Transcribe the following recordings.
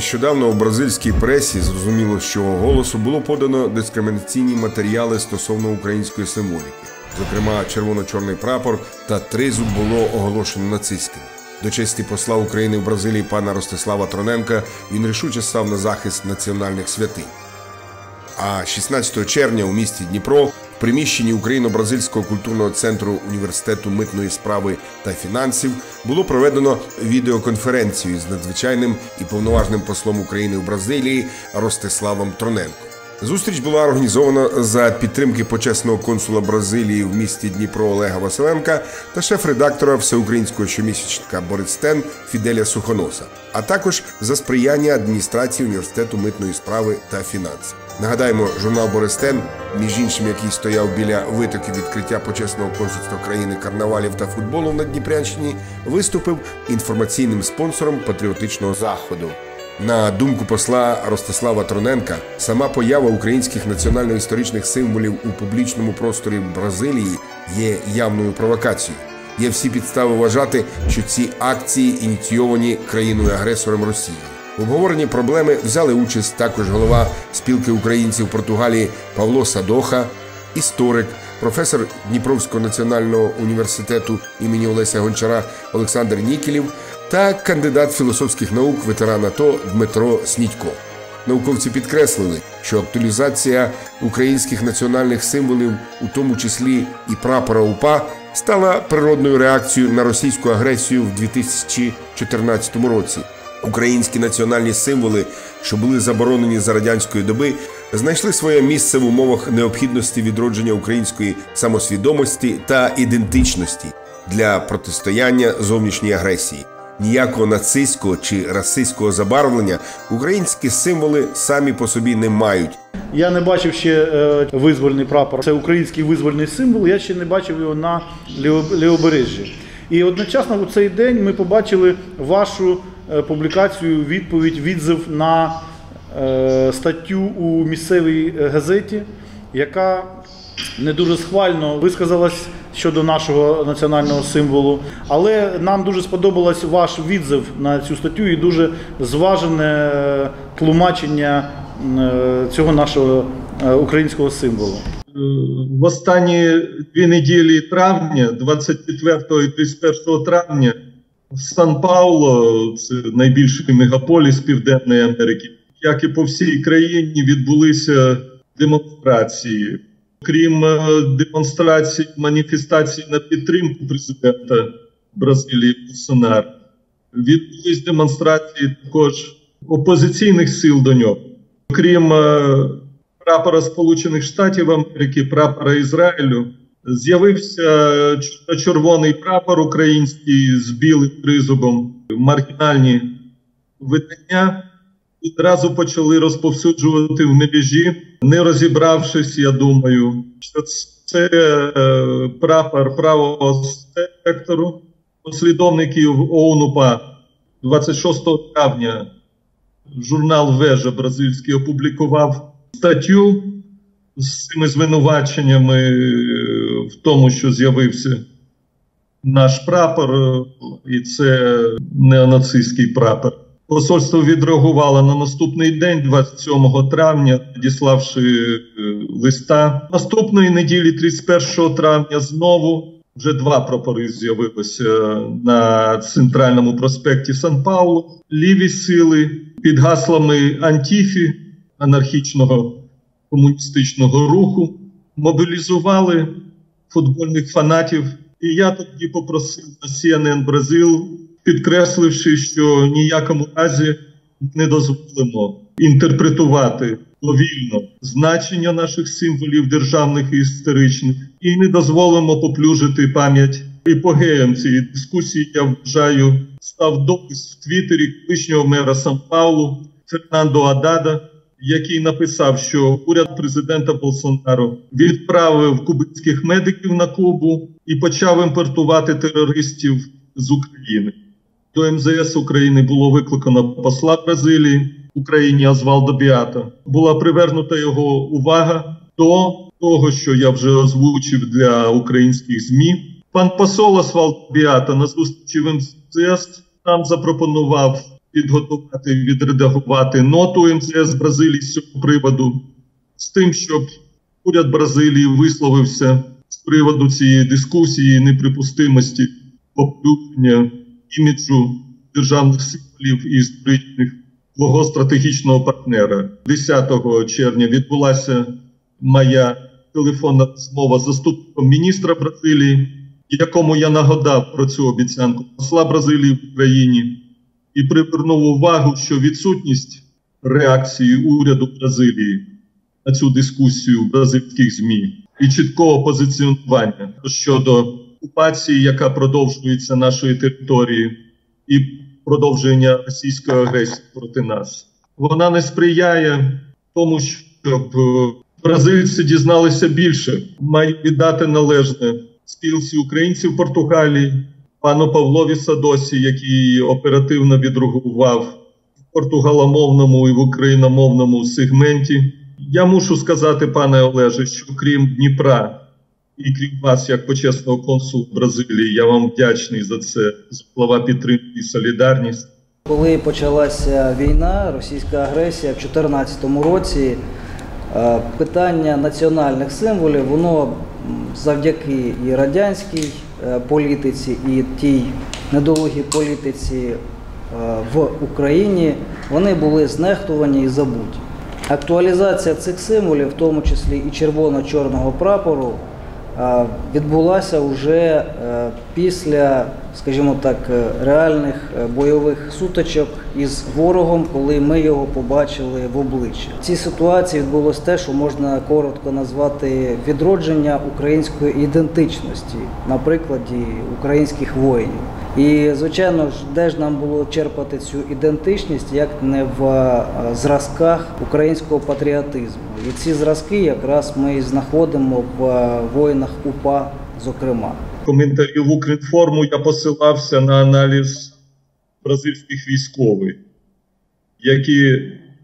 Нещодавно у бразильській пресі зрозуміло, що голосу було подано дискримінаційні матеріали стосовно української символіки. Зокрема, червоно-чорний прапор та тризуб було оголошено нацистським. До честі посла України в Бразилії пана Ростислава Троненка він рішуче став на захист національних святинь. А 16 червня у місті Дніпро в приміщенні Україно-Бразильського культурного центру Університету митної справи та фінансів було проведено відеоконференцію з надзвичайним і повноважним послом України в Бразилії Ростиславом Троненком. Зустріч була організована за підтримки почесного консула Бразилії в місті Дніпро Олега Василенка та шеф-редактора всеукраїнського щомісячника «Борисден» Фіделя Сухоноса, а також за сприяння адміністрації Університету митної справи та фінансів. Нагадаємо, журнал «Борисден», між іншим, який стояв біля витоків відкриття почесного консульства країни карнавалів та футболу на Дніпрянщині, виступив інформаційним спонсором патріотичного заходу. На думку посла Ростислава Троненка, сама поява українських національно-історичних символів у публічному просторі Бразилії є явною провокацією. Є всі підстави вважати, що ці акції ініційовані країною-агресором Росії. В обговоренні проблеми взяли участь також голова спілки українців Португалії Павло Садоха, історик, професор Дніпровського національного університету імені Олеся Гончара Олександр Нікілєв та кандидат філософських наук, ветеран АТО Дмитро Снідько. Науковці підкреслили, що актуалізація українських національних символів, у тому числі і прапора УПА, стала природною реакцією на російську агресію в 2014 році. Українські національні символи, що були заборонені за радянської доби, знайшли своє місце в умовах необхідності відродження української самосвідомості та ідентичності для протистояння зовнішній агресії. Ніякого нацистського чи расистського забарвлення українські символи самі по собі не мають. Я не бачив ще визвольний прапор. Це український визвольний символ, я ще не бачив його на Лівобережжі. І одночасно у цей день ми побачили вашу публікацію, відзив на статтю у місцевій газеті, яка не дуже схвально висказалась щодо нашого національного символу. Але нам дуже сподобався ваш відзив на цю статтю і дуже зважене тлумачення цього нашого українського символу. В останні 2 неділі травня, 24 і 31 травня, в Сан-Паулу, це найбільший мегаполіс Південної Америки, як і по всій країні, відбулися демонстрації. Крім демонстрацій, маніфестацій на підтримку президента Бразилії Болсонaro, відбулись демонстрації також опозиційних сил до нього. Крім прапора Сполучених Штатів Америки, прапора Ізраїлю, з'явився червоний прапор український з білим тризубом. Маргінальні видання відразу почали розповсюджувати в мережі, не розібравшись, я думаю, що це прапор правого сектору. Послідовників ОУН-УПА 26 травня журнал «Вежа» бразильський опублікував статтю з цими звинуваченнями в тому, що з'явився наш прапор, і це неонацистський прапор. Посольство відреагувало на наступний день, 27 травня, надіславши листа. Наступної неділі, 31 травня, знову вже 2 прапори з'явилися на центральному проспекті Сан-Паулу. Ліві сили під гаслами Антіфі, анархічного комуністичного руху, мобілізували футбольних фанатів. І я тоді попросив на CNN Бразил, підкресливши, що ніякому разі не дозволимо інтерпретувати повільно значення наших символів державних і історичних, і не дозволимо поплюжити пам'ять епогеям цієї дискусії. Я вважаю, став допис в Твіттері колишнього мера Сан-Паулу Фернандо Адада, який написав, що уряд президента Болсонаро відправив кубинських медиків на Кубу і почав імпортувати терористів з України. До МЗС України було викликано посла Бразилії в Україні Освальдо Біато. Була привернута його увага до того, що я вже озвучив для українських ЗМІ. Пан посол Освальдо Біато на зустрічі в МЗС нам запропонував підготувати і відредагувати ноту МЗС Бразилії з цього приводу, з тим, щоб уряд Бразилії висловився з приводу цієї дискусії неприпустимості опорушення іміджу державних символів і історичних свого стратегічного партнера. 10 червня відбулася моя телефонна розмова з заступником міністра Бразилії, якому я нагадав про цю обіцянку посла Бразилії в Україні і привернув увагу, що відсутність реакції уряду Бразилії на цю дискусію в бразильських ЗМІ і чіткого позиціонування щодо окупації, яка продовжується нашої території, і продовження російської агресії проти нас. Вона не сприяє тому, щоб бразильці дізналися більше. Маю віддати належне спілці українців Португалії, пану Павлові Садосі, який оперативно відреагував в португаломовному і в україномовному сегменті. Я мушу сказати, пане Олеже, що крім Дніпра і крім вас, як почесного консула Бразилії, я вам вдячний за це, за слова підтримки і солідарність. Коли почалася війна, російська агресія в 2014 році, питання національних символів, воно завдяки і радянській політиці, і тій недолугій політиці в Україні, вони були знехтувані і забуті. Актуалізація цих символів, в тому числі і червоно-чорного прапору, відбулася вже після, скажімо так, реальних бойових сутичок із ворогом, коли ми його побачили в обличчя. В цій ситуації відбулося те, що можна коротко назвати відродження української ідентичності на прикладі українських воїнів. І, звичайно ж, де ж нам було черпати цю ідентичність, як не в зразках українського патріотизму. І ці зразки якраз ми і знаходимо в воїнах УПА, зокрема. В коментарі в Укрінформу я посилався на аналіз бразильських військових, які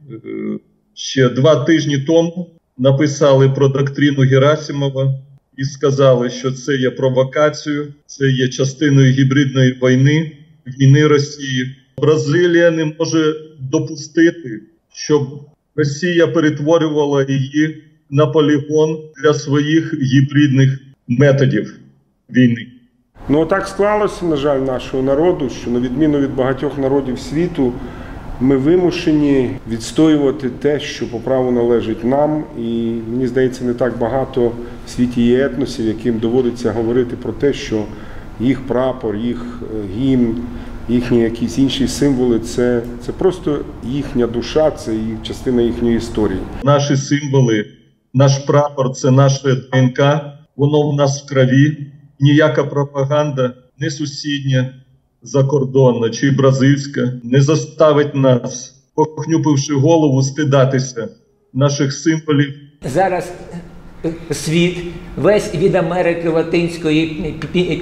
ще 2 тижні тому написали про доктрину Герасимова і сказали, що це є провокацією, це є частиною гібридної війни Росії. Бразилія не може допустити, щоб Росія перетворювала її на полігон для своїх гібридних методів війни. Ну, так склалося, на жаль, нашого народу, що на відміну від багатьох народів світу, ми вимушені відстоювати те, що по праву належить нам. І, мені здається, не так багато в світі є етносів, яким доводиться говорити про те, що їх прапор, їх гімн, їхні якісь інші символи – це просто їхня душа, це частина їхньої історії. Наші символи, наш прапор – це наше ДНК, воно в нас в крові. Ніяка пропаганда, не сусідня, закордонна чи бразильська, не заставить нас, похнюпивши голову, стидатися наших символів. Зараз світ, весь від Америки Латинської,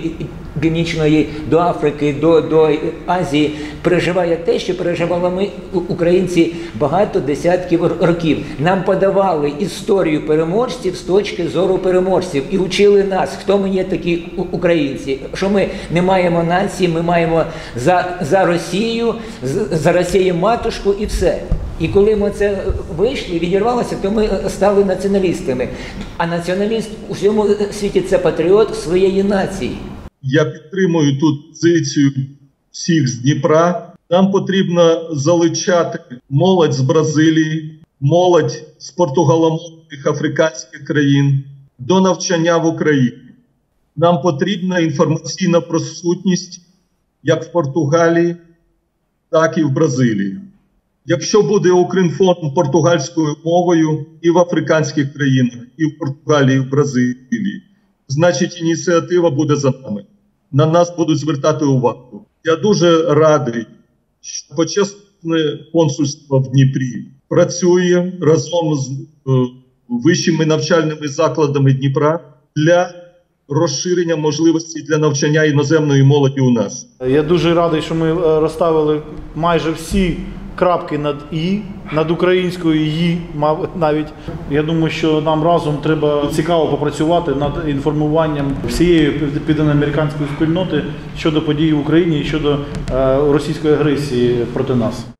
Північної до Африки, до Азії, переживає те, що переживали ми, українці, багато десятків років. Нам подавали історію переможців з точки зору переможців і учили нас, хто ми є такі українці, що ми не маємо нації, ми маємо за Росію, за Росію матушку і все. І коли ми це вийшли, відірвалося, то ми стали націоналістами. А націоналіст у всьому світі – це патріот своєї нації. Я підтримую тут позицію всіх з Дніпра. Нам потрібно залучати молодь з Бразилії, молодь з португаломовних африканських країн до навчання в Україні. Нам потрібна інформаційна присутність як в Португалії, так і в Бразилії. Якщо буде Укрінформ португальською мовою і в африканських країнах, і в Португалії, і в Бразилії, значить ініціатива буде за нами. На нас будуть звертати увагу. Я дуже радий, що почесне консульство в Дніпрі працює разом з вищими навчальними закладами Дніпра для розширення можливостей для навчання іноземної молоді у нас. Я дуже радий, що ми розставили майже всі крапки над «і», над українською «ї» навіть. Я думаю, що нам разом треба цікаво попрацювати над інформуванням всієї південноамериканської спільноти щодо подій в Україні і щодо російської агресії проти нас.